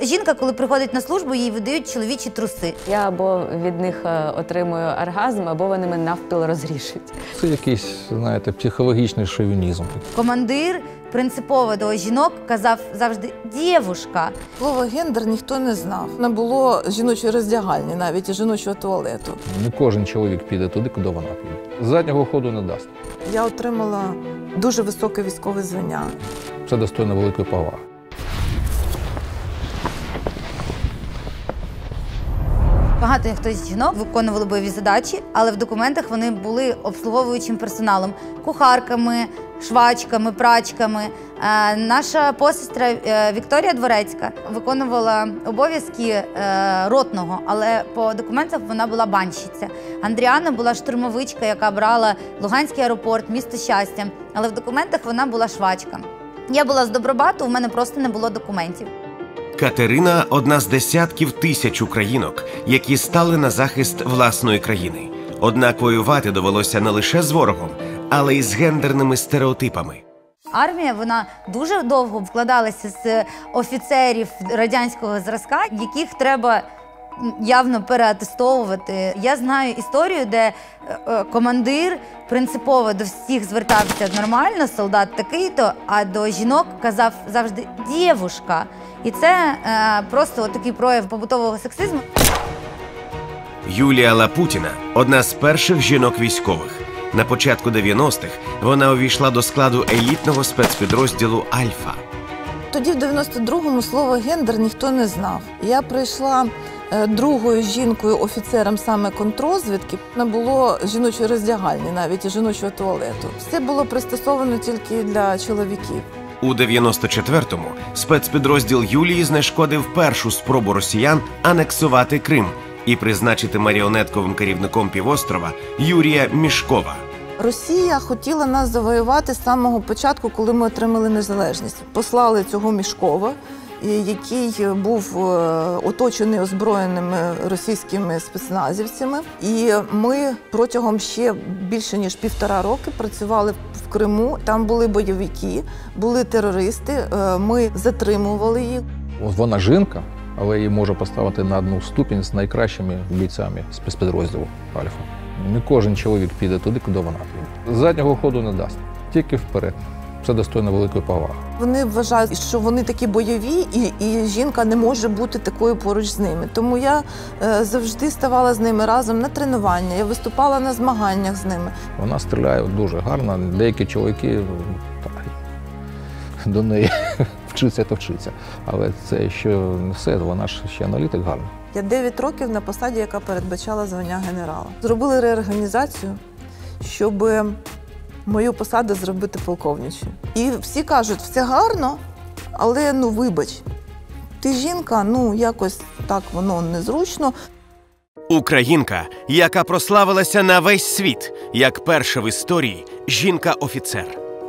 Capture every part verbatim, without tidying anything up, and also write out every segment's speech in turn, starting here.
Жінка, коли приходить на службу, їй видають чоловічі труси. Я або від них отримую оргазм, або вони мене навпіл розрішать. Це якийсь, знаєте, психологічний шовінізм. Командир принципово до жінок казав завжди «дєвушка». Слово «гендер» ніхто не знав. Не було жіночої роздягальні, навіть і жіночого туалету. Не кожен чоловік піде туди, куди вона піде. Заднього ходу не дасть. Я отримала дуже високе військове звання. Це достойно великої поваги. Багато хто з жінок виконували бойові задачі, але в документах вони були обслуговуючим персоналом, кухарками, швачками, прачками. Е, наша посестра е, Вікторія Дворецька виконувала обов'язки е, ротного, але по документах вона була банщиця. Андріана була штурмовичка, яка брала Луганський аеропорт, місто щастя, але в документах вона була швачка. Я була з Добробату, у мене просто не було документів. Катерина – одна з десятків тисяч українок, які стали на захист власної країни. Однак воювати довелося не лише з ворогом, але й з гендерними стереотипами. Армія, вона дуже довго вкладалася з офіцерів радянського зразка, яких треба явно переатестовувати. Я знаю історію, де командир принципово до всіх звертався нормально, солдат такий-то, а до жінок казав завжди «дєвушка». І це е, просто такий прояв побутового сексизму. Юлія Лапутіна – одна з перших жінок-військових. На початку дев'яностих вона увійшла до складу елітного спецпідрозділу «Альфа». Тоді, в дев'яносто другому, слово «гендер» ніхто не знав. Я прийшла другою жінкою-офіцером саме контррозвідки. Не було жіночої роздягальні, навіть і жіночого туалету. Все було пристосовано тільки для чоловіків. У дев'яносто четвертому спецпідрозділ Юлії знешкодив першу спробу росіян анексувати Крим і призначити маріонетковим керівником півострова Юрія Мішкова. Росія хотіла нас завоювати з самого початку, коли ми отримали незалежність. Послали цього Мішкова, який був оточений озброєними російськими спецназівцями. І ми протягом ще більше ніж півтора роки працювали в Криму. Там були бойовики, були терористи, ми затримували їх. Вона жінка, але її може поставити на одну ступінь з найкращими бійцями спецпідрозділу «Альфа». Не кожен чоловік піде туди, куди вона піде. Заднього ходу не дасть, тільки вперед. Це достойно великої поваги. Вони вважають, що вони такі бойові, і, і жінка не може бути такою поруч з ними. Тому я е, завжди ставала з ними разом на тренування, я виступала на змаганнях з ними. Вона стріляє дуже гарно, деякі чоловіки так, до неї вчиться, то вчиться. Але це ще не все, вона ж ще аналітик гарний. Я дев'ять років на посаді, яка передбачала звання генерала. Зробили реорганізацію, щоб мою посаду зробити полковничою. І всі кажуть, все гарно, але, ну, вибач, ти жінка, ну, якось так воно незручно. Українка, яка прославилася на весь світ, як перша в історії жінка-офіцер.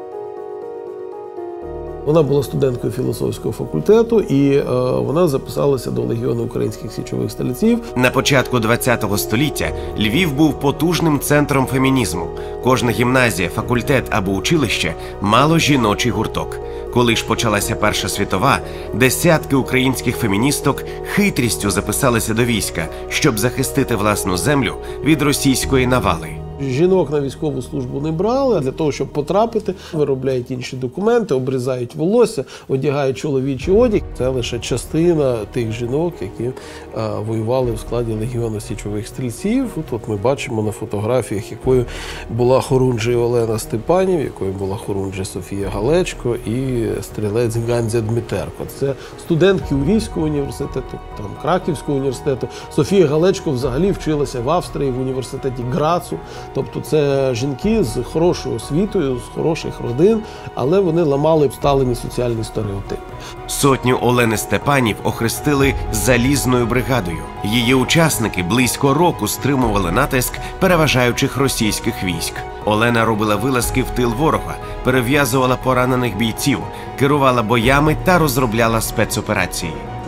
Вона була студенткою філософського факультету, і е, вона записалася до Легіону українських січових стрільців. На початку ХХ століття Львів був потужним центром фемінізму. Кожна гімназія, факультет або училище мало жіночий гурток. Коли ж почалася Перша світова, десятки українських феміністок хитрістю записалися до війська, щоб захистити власну землю від російської навали. Жінок на військову службу не брали, а для того, щоб потрапити, виробляють інші документи, обрізають волосся, одягають чоловічий одяг. Це лише частина тих жінок, які а, воювали в складі Легіону січових стрільців. Тут ми бачимо на фотографіях, якою була хорунжа Олена Степанів, якою була хорунжа Софія Галечко і стрілець Гандзя Дмитерко. Це студентки Урійського університету, там Краківського університету. Софія Галечко взагалі вчилася в Австрії, в університеті Грацу. Тобто це жінки з хорошою освітою, з хороших родин, але вони ламали всталені соціальні стереотипи. Сотню Олени Степанів охрестили «залізною бригадою». Її учасники близько року стримували натиск переважаючих російських військ. Олена робила вилазки в тил ворога, перев'язувала поранених бійців, керувала боями та розробляла спецоперації.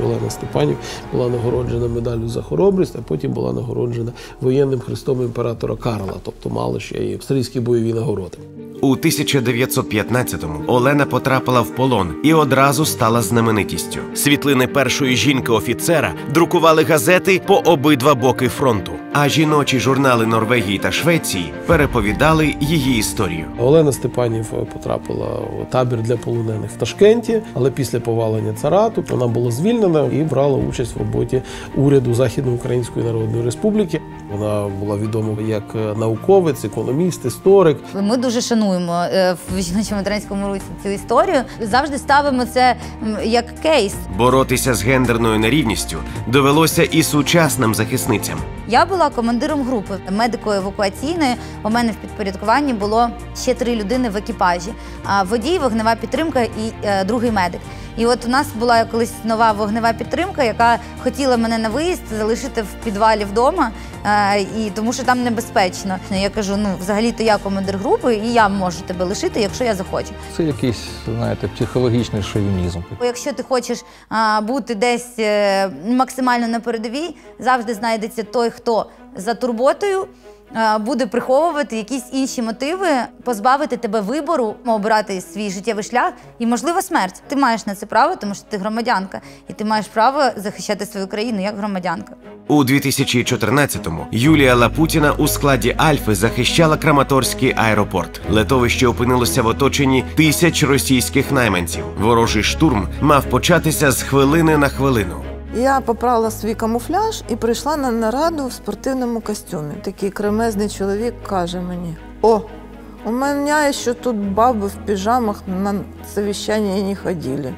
Олена Степанів була нагороджена медаллю за хоробрість, а потім була нагороджена воєнним хрестом імператора Карла, тобто мала ще й австрійські бойові нагороди. У тисяча дев'ятсот п'ятнадцятому Олена потрапила в полон і одразу стала знаменитістю. Світлини першої жінки-офіцера друкували газети по обидва боки фронту, а жіночі журнали Норвегії та Швеції переповідали її історію. Олена Степанів потрапила у табір для полонених в Ташкенті, але після повалення царату вона була звільнена і брала участь в роботі уряду Західноукраїнської Народної Республіки. Вона була відома як науковець, економіст, історик. Ми дуже шануємо в жіночому ветеранському русі цю історію. Завжди ставимо це як кейс. Боротися з гендерною нерівністю довелося і сучасним захисницям. Я була командиром групи медико-евакуаційної. У мене в підпорядкуванні було ще три людини в екіпажі. Водій, вогнева підтримка і е, другий медик. І от у нас була колись нова вогнева підтримка, яка хотіла мене на виїзд залишити в підвалі вдома, е, і тому що там небезпечно. Я кажу, ну взагалі-то я командир групи, і я можу тебе лишити, якщо я захочу. Це якийсь, знаєте, психологічний шовінізм. Якщо ти хочеш а, бути десь е, максимально на передовій, завжди знайдеться той, хто за турботою е, буде приховувати якісь інші мотиви, позбавити тебе вибору, обирати свій життєвий шлях і, можливо, смерть. Ти маєш на це право, тому що ти громадянка, і ти маєш право захищати свою країну як громадянка. У дві тисячі чотирнадцятому Юлія Лапутіна у складі Альфи захищала Краматорський аеропорт. Летовище опинилося в оточенні тисяч російських найманців. Ворожий штурм мав початися з хвилини на хвилину. Я попрала свій камуфляж і прийшла на нараду в спортивному костюмі. Такий кремезний чоловік каже мені: «О, у мене ще тут баби в піжамах на совіщання не ходили».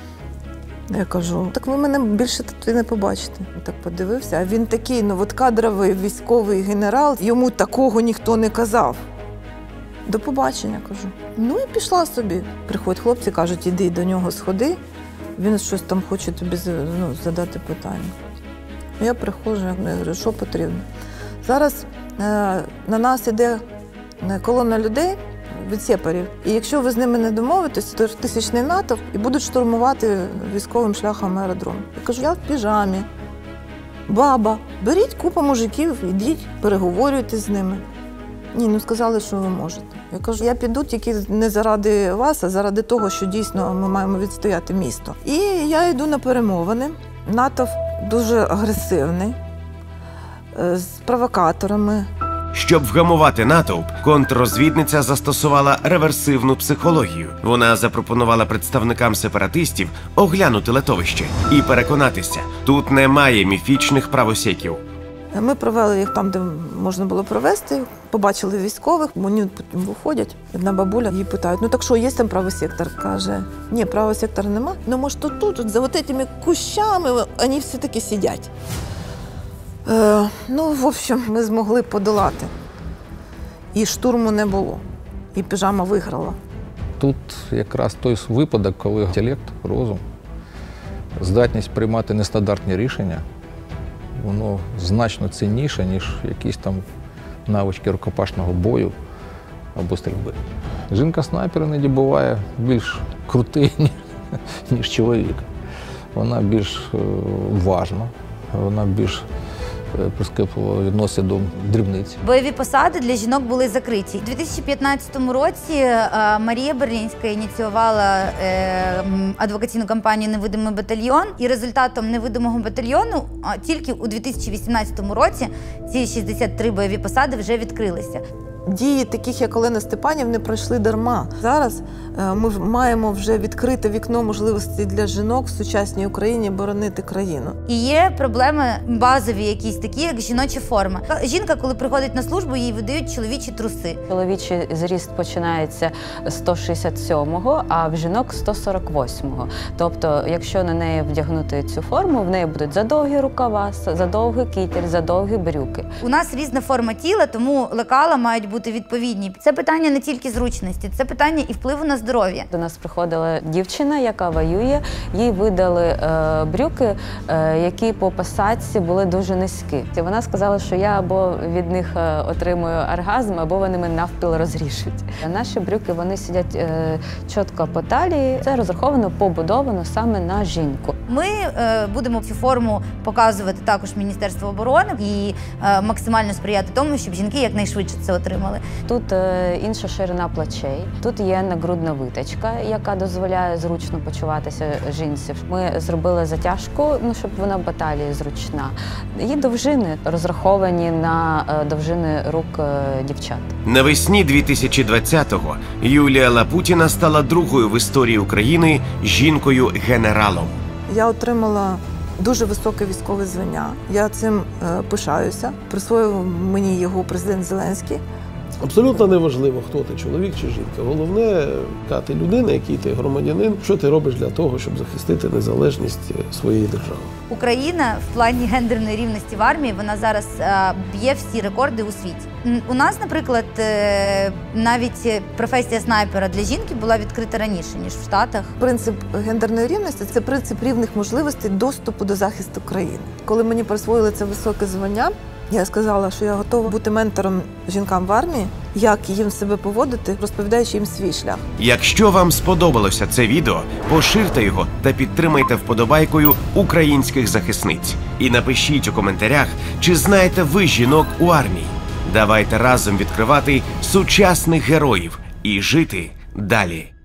Я кажу: «Так ви мене більше тут не побачите». Він так подивився, а він такий, ну от кадровий військовий генерал, йому такого ніхто не казав. «До побачення», кажу. Ну і пішла собі. Приходять хлопці, кажуть: «Іди до нього сходи, він щось там хоче тобі ну, задати питання». Я приходжу, я говорю: «Що потрібно?» Зараз е, на нас іде колона людей від сепарів. І якщо ви з ними не домовитесь, то тисячний натовп і будуть штурмувати військовим шляхом аеродром. Я кажу: «Я в піжамі, баба, беріть купу мужиків, ідіть, переговорюйте з ними». Ні, ну сказали, що ви можете. Я кажу: «Я піду тільки не заради вас, а заради того, що дійсно ми маємо відстояти місто». І я йду на перемовини. Натовп дуже агресивний, з провокаторами. Щоб вгамувати натовп, контррозвідниця застосувала реверсивну психологію. Вона запропонувала представникам сепаратистів оглянути летовище і переконатися, тут немає міфічних правосеків. Ми провели їх там, де можна було провести, побачили військових, вони потім виходять. Одна бабуля її питають: «Ну так що, є там правий сектор?» Каже: «Ні, правого сектора нема. Ну, може, тут, тут, за вот цими кущами, вони все-таки сидять». Е, ну, в общем, ми змогли подолати. І штурму не було. І піжама виграла. Тут якраз той випадок, коли інтелект, розум, здатність приймати нестандартні рішення, воно значно цінніше, ніж якісь там навички рукопашного бою або стрільби. Жінка-снайпер іноді буває більш крутий, ніж чоловік. Вона більш уважна, вона більш прискіпливо відноситься до дрібниць. Бойові посади для жінок були закриті. У дві тисячі п'ятнадцятому році Марія Берлінська ініціювала адвокаційну кампанію «Невидимий батальйон», і результатом «Невидимого батальйону» тільки у дві тисячі вісімнадцятому році ці шістдесят три бойові посади вже відкрилися. Дії таких, як Олена Степанів, не пройшли дарма. Зараз ми маємо вже відкрите вікно можливостей для жінок в сучасній Україні боронити країну. І є проблеми базові якісь такі, як жіноча форма. Жінка, коли приходить на службу, їй видають чоловічі труси. Чоловічий зріст починається з сто шістдесят сьомого, а в жінок – сто сорок восьмого. Тобто, якщо на неї вдягнути цю форму, в неї будуть задовгі рукава, задовгий кітель, задовгі брюки. У нас різна форма тіла, тому лекала мають бути відповідні. Це питання не тільки зручності, це питання і впливу на здоров'я. До нас приходила дівчина, яка воює, їй видали е, брюки, е, які по посадці були дуже низькі. І вона сказала, що я або від них отримую оргазм, або вони мене навпіл розріжуть. Наші брюки, вони сидять е, чітко по талії. Це розраховано, побудовано саме на жінку. Ми е, будемо цю форму показувати також Міністерству оборони і е, максимально сприяти тому, щоб жінки якнайшвидше це отримали. Тут е, інша ширина плечей, тут є нагрудна виточка, яка дозволяє зручно почуватися жінці. Ми зробили затяжку, ну, щоб вона в баталії зручна. І довжини розраховані на е, довжини рук е, дівчат. Навесні дві тисячі двадцятого Юлія Лапутіна стала другою в історії України жінкою-генералом. Я отримала дуже високе військове звання. Я цим е, пишаюся. Присвоїв мені його президент Зеленський. Абсолютно неважливо, хто ти, чоловік чи жінка. Головне, яка ти людина, який ти громадянин, що ти робиш для того, щоб захистити незалежність своєї держави. Україна в плані гендерної рівності в армії, вона зараз е, б'є всі рекорди у світі. М, У нас, наприклад, е, навіть професія снайпера для жінки була відкрита раніше, ніж в Штатах. Принцип гендерної рівності – це принцип рівних можливостей доступу до захисту країни. Коли мені присвоїли це високе звання, я сказала, що я готова бути ментором жінкам в армії, як їм себе поводити, розповідаючи їм свій шлях. Якщо вам сподобалося це відео, поширте його та підтримайте вподобайкою українських захисниць. І напишіть у коментарях, чи знаєте ви жінок у армії. Давайте разом відкривати сучасних героїв і жити далі.